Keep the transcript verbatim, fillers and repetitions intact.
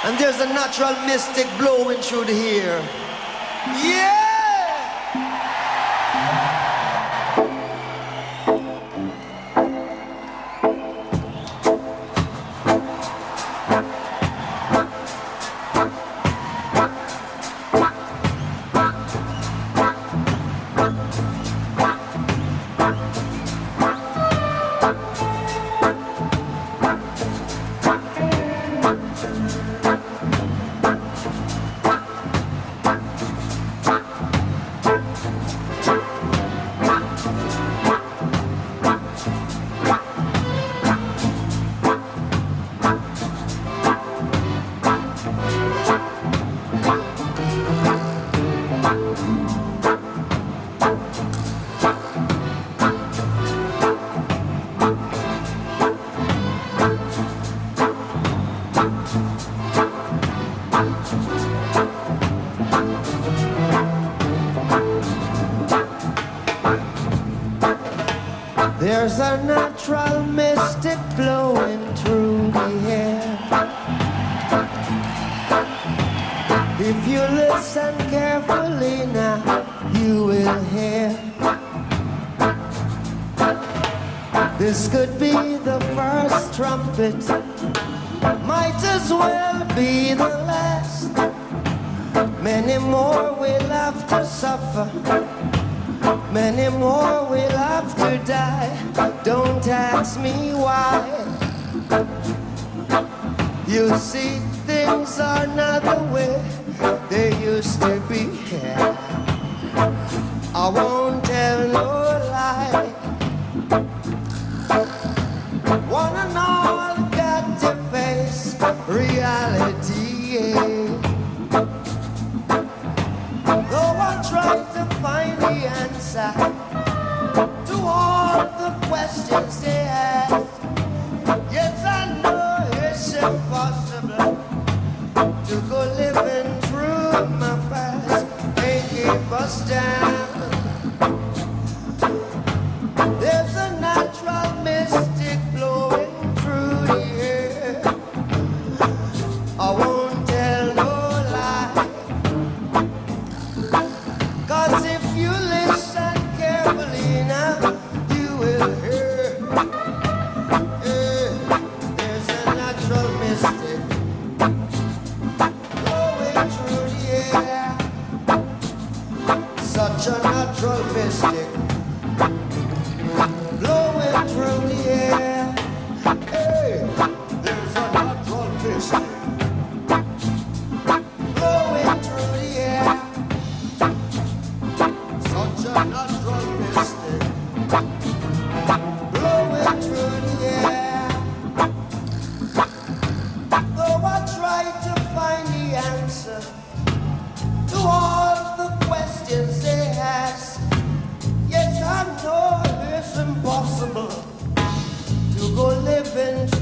And there's a natural mystic blowing through the air. Yeah! There's a natural mystic blowing through the air. If you listen carefully now, you will hear. This could be the first trumpet, might as well be the last. Many more will have to suffer, many more will have to die. Don't ask me why. You see, things are not the way they used to be. I won't tell no lie. One and all got to face reality. Though I tried to find the answer to all the questions they ask, yes, I know it's impossible to go living through my past and keep us down. There's a natural mystic blowing through the air. I won't tell no lie, 'cause if you listen carefully now, you will hear. Yeah, there's a natural mystic blowing through the air. Such a natural mystic blowing through the air. Hey, there's a natural mystic blowing through the air. Such a natural mystic blowing through the air. Though I try to find the answer to all the questions they ask, yes, I know it's impossible to go living